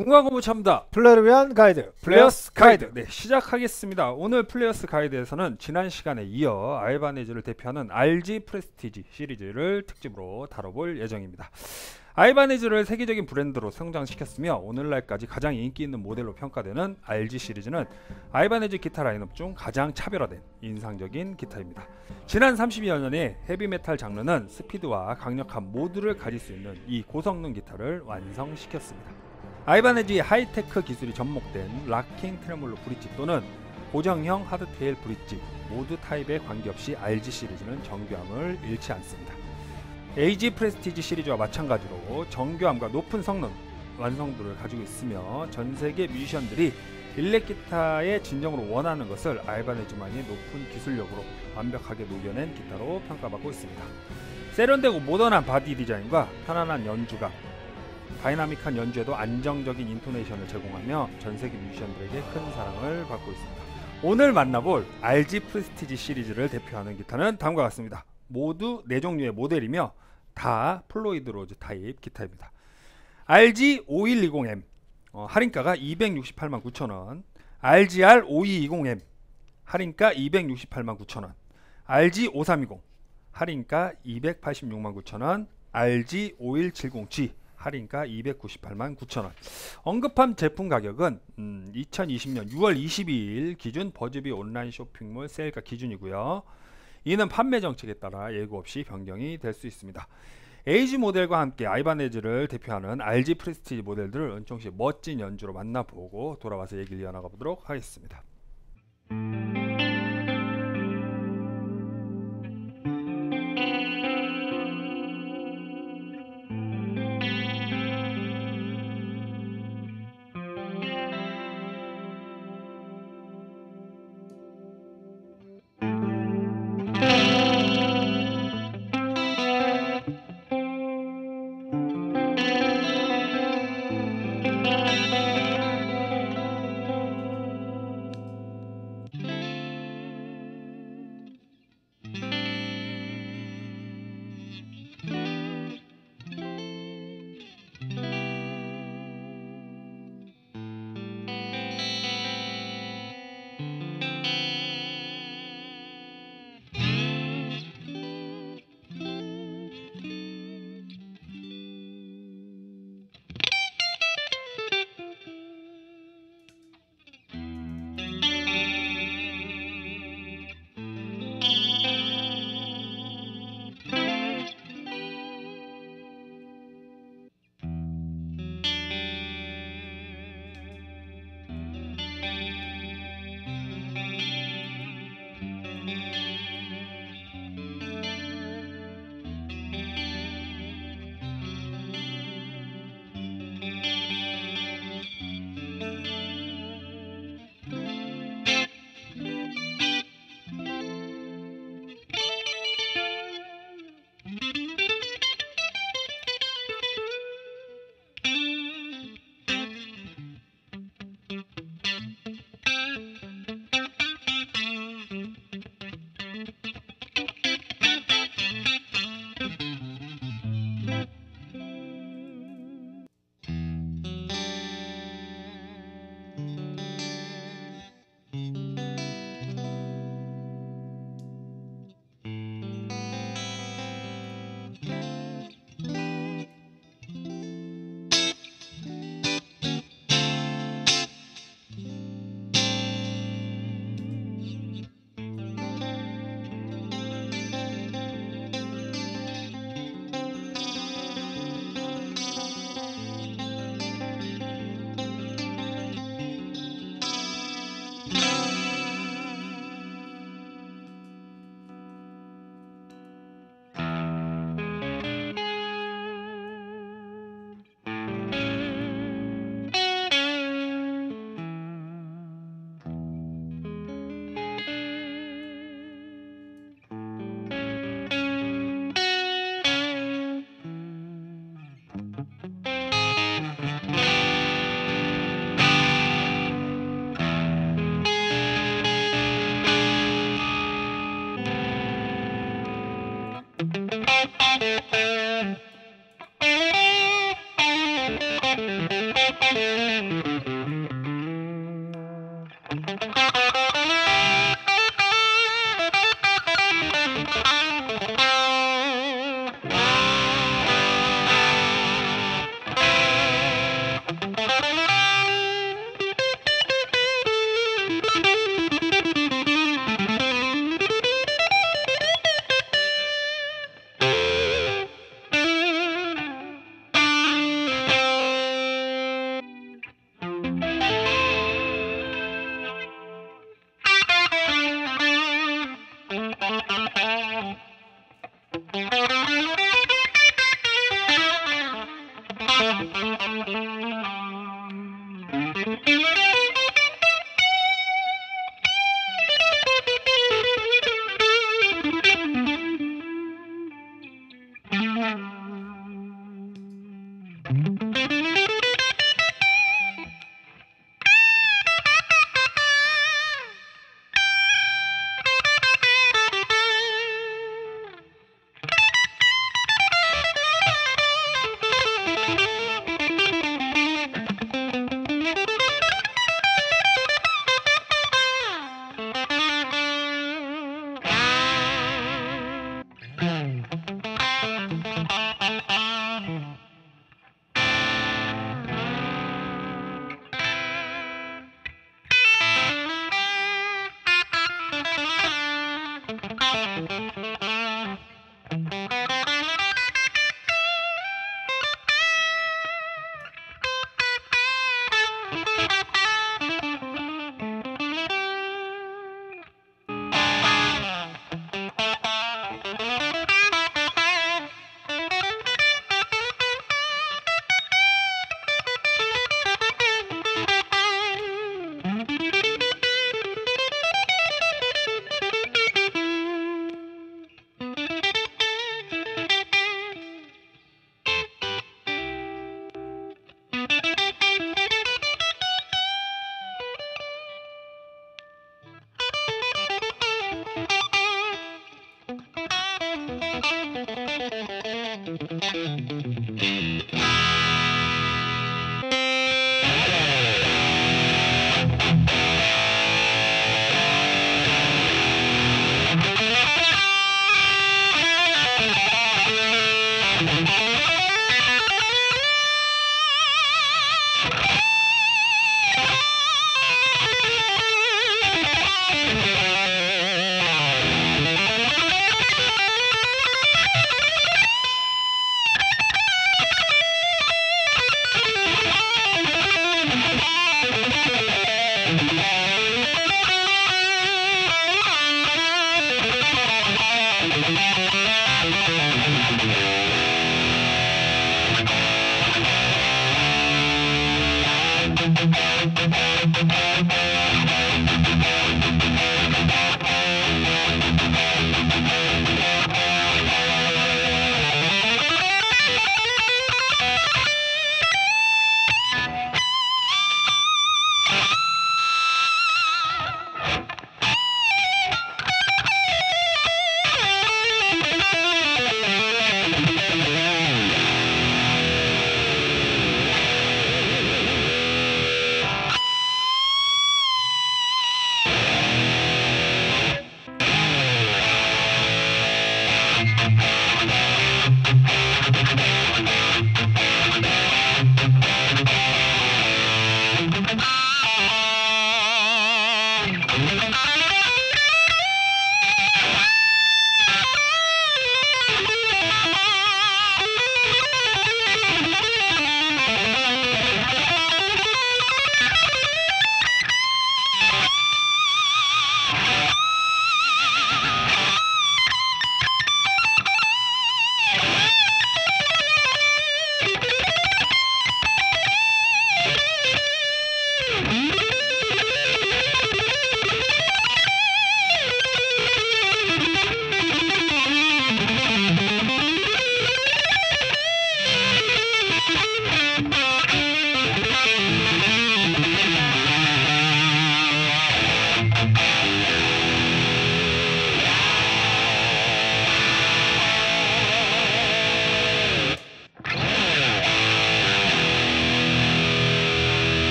공과공부 첨다 플레이를 위한 가이드 플레이어스 가이드. 네, 시작하겠습니다. 오늘 플레이어스 가이드에서는 지난 시간에 이어 아이바네즈를 대표하는 RG 프레스티지 시리즈를 특집으로 다뤄볼 예정입니다. 아이바네즈를 세계적인 브랜드로 성장시켰으며 오늘날까지 가장 인기 있는 모델로 평가되는 RG 시리즈는 아이바네즈 기타 라인업 중 가장 차별화된 인상적인 기타입니다. 지난 30여 년의 헤비메탈 장르는 스피드와 강력한 모두를 가질 수 있는 이 고성능 기타를 완성시켰습니다. 아이바네즈의 하이테크 기술이 접목된 락킹 트레몰로 브릿지 또는 고정형 하드테일 브릿지 모두 타입에 관계없이 RG 시리즈는 정교함을 잃지 않습니다. AG 프레스티지 시리즈와 마찬가지로 정교함과 높은 성능, 완성도를 가지고 있으며 전세계 뮤지션들이 일렉 기타의 진정으로 원하는 것을 아이바네즈만의 높은 기술력으로 완벽하게 녹여낸 기타로 평가받고 있습니다. 세련되고 모던한 바디 디자인과 편안한 연주감, 다이나믹한 연주에도 안정적인 인토네이션을 제공하며 전세계 뮤지션들에게 큰 사랑을 받고 있습니다. 오늘 만나볼 RG 프레스티지 시리즈를 대표하는 기타는 다음과 같습니다. 모두 4종류의 모델이며 다 플로이드 로즈 타입 기타입니다. RG 5120M 할인가가 2,689,000원, RGR 5220M 할인가 2,689,000원, RG 5320 할인가 2,869,000원, RG 5170G 할인가 2,989,000원. 언급한 제품 가격은 2020년 6월 22일 기준 버즈비 온라인 쇼핑몰 세일가 기준이고요. 이는 판매 정책에 따라 예고 없이 변경이 될 수 있습니다. AG 모델과 함께 아이바네즈를 대표하는 RG 프레스티지 모델들을 은총씨 멋진 연주로 만나보고 돌아와서 얘기를 이어나가 보도록 하겠습니다.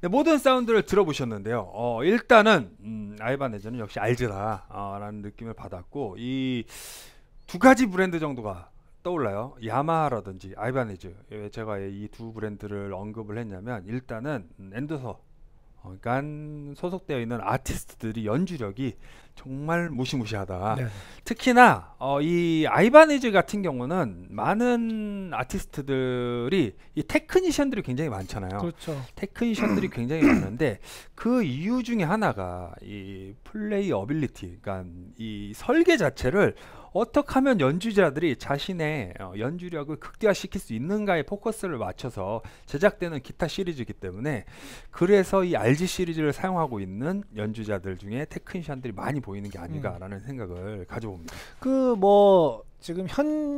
네, 모든 사운드를 들어보셨는데요. 일단은 아이바네즈는 역시 알즈라 라는 느낌을 받았고 이 두 가지 브랜드 정도가 떠올라요. 야마하라든지 아이바네즈. 왜 제가 이 두 브랜드를 언급을 했냐면 일단은 엔도서 그러니까 소속되어 있는 아티스트들이 연주력이 정말 무시무시하다. 네. 특히나 이 아이바네즈 같은 경우는 많은 아티스트들이 이 테크니션들이 굉장히 많잖아요. 그렇죠. 테크니션들이 굉장히 많은데 그 이유 중에 하나가 이 플레이 어빌리티, 그러니까 이 설계 자체를 어떻게 하면 연주자들이 자신의 연주력을 극대화시킬 수 있는가에 포커스를 맞춰서 제작되는 기타 시리즈이기 때문에 그래서 이 RG 시리즈를 사용하고 있는 연주자들 중에 테크니션들이 많이 보이는 게 아닌가라는 생각을 가져봅니다. 그 뭐 지금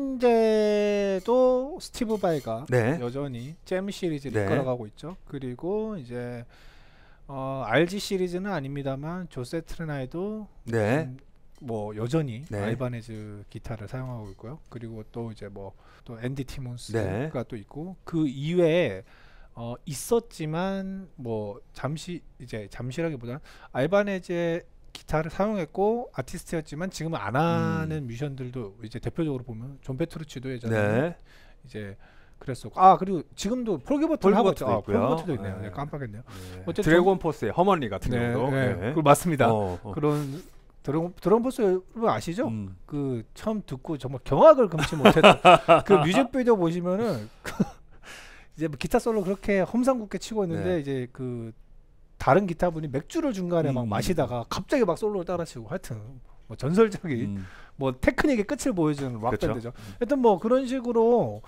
현재도 스티브 바이가 네. 여전히 잼 시리즈를 네. 이끌어가고 있죠. 그리고 이제 RG 시리즈는 아닙니다만 조세 트레나이도 네. 뭐 여전히 네. 아이바네즈 기타를 사용하고 있고요. 그리고 또 이제 뭐 또 앤디 티몬스가 네. 또 있고 그 이외에 있었지만 뭐 잠시라기보다는 아이바네즈의 기타를 사용했고 아티스트였지만 지금은 안 하는 뮤지션들도 이제 대표적으로 보면 존 페트루치도 예전에 네. 이제 그랬었고 그리고 지금도 폴 기버트도 하고 있죠. 폴 기버트도 있네요. 네, 깜빡했네요. 네. 어쨌든 드래곤 포스의 허먼리 같은 네, 경우도 네. 그 맞습니다. 어. 그런 드럼 포스 여러분 아시죠? 그 처음 듣고 정말 경악을 금치 못했던 그 뮤직비디오 보시면은 이제 뭐 기타 솔로 그렇게 험상궂게 치고 있는데 네. 이제 그 다른 기타분이 맥주를 중간에 막 마시다가 갑자기 막 솔로를 따라치고 하여튼 뭐 전설적인 뭐 테크닉의 끝을 보여주는 락 그렇죠. 밴드죠. 하여튼 뭐 그런 식으로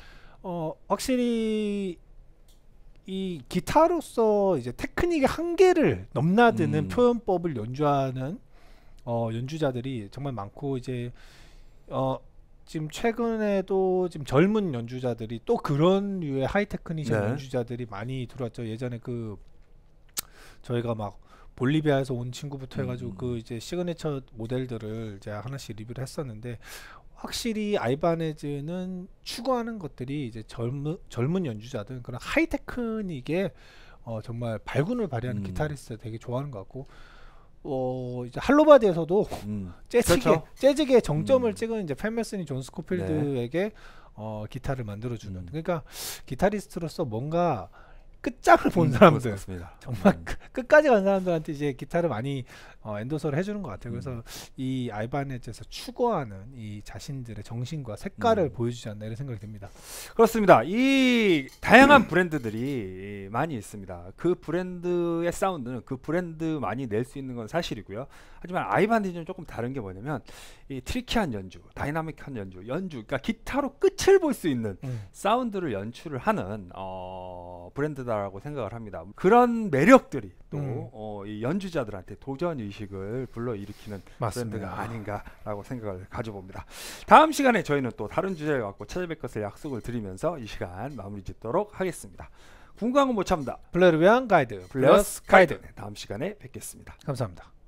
확실히 이 기타로서 이제 테크닉의 한계를 넘나드는 표현법을 연주하는 연주자들이 정말 많고 이제 지금 최근에도 지금 젊은 연주자들이 또 그런 류의 하이 테크니션 네. 연주자들이 많이 들어왔죠. 예전에 그 저희가 막 볼리비아에서 온 친구부터 해가지고 그 이제 시그니처 모델들을 이제 하나씩 리뷰를 했었는데 확실히 아이바네즈는 추구하는 것들이 이제 젊은 연주자들 그런 하이 테크닉에 정말 발군을 발휘하는 기타리스트 되게 좋아하는 것 같고 이제 할로바디에서도 그렇죠. 재즈계 정점을 찍은 이제 팬메슨이 존 스코필드에게 기타를 만들어주는 그러니까 기타리스트로서 뭔가 끝장을 본 사람들 그렇습니다. 정말 끝까지 간 사람들한테 이제 기타를 많이 엔도서를 해주는 것 같아요. 그래서 이 아이바네즈에서 추구하는 이 자신들의 정신과 색깔을 보여주지 않나 이런 생각이 듭니다. 그렇습니다. 이 다양한 브랜드들이 많이 있습니다. 그 브랜드의 사운드는 그 브랜드만이 낼 수 있는 건 사실이고요. 하지만 아이바네즈는 조금 다른 게 뭐냐면 이 트리키한 연주, 다이나믹한 연주, 그러니까 기타로 끝을 볼 수 있는 사운드를 연출을 하는 브랜드다라고 생각을 합니다. 그런 매력들이 또 이 연주자들한테 도전 의식을 불러일으키는 맞습니다. 브랜드가 아닌가라고 생각을 가져봅니다. 다음 시간에 저희는 또 다른 주제를 갖고 찾아뵐 것을 약속을 드리면서 이 시간 마무리 짓도록 하겠습니다. 궁금한 건 못 참다. 플레이를 위한 가이드 플레이어스 가이드. 네, 다음 시간에 뵙겠습니다. 감사합니다.